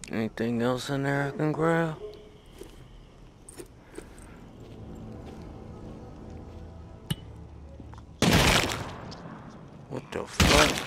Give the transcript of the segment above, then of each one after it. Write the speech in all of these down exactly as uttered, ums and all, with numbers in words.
Anything else in there I can grab? What the fuck?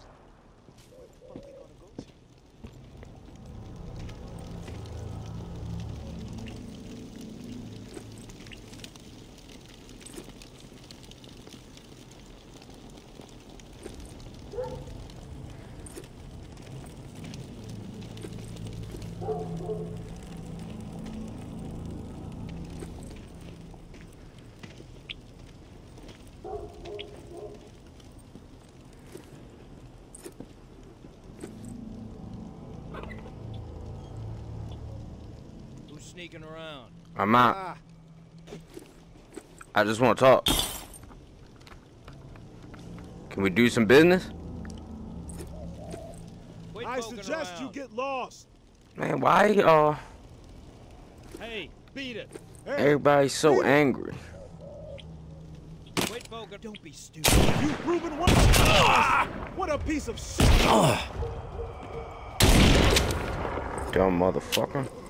Who's sneaking around? I'm out. Ah. I just want to talk. Can we do some business? Quit I poking suggest around. you get lost. Man, why uh Hey, beat it. Hey, everybody so angry? Quit poking. Don't be stupid. you've proven one. Ah! What a piece of shit. Dumb motherfucker.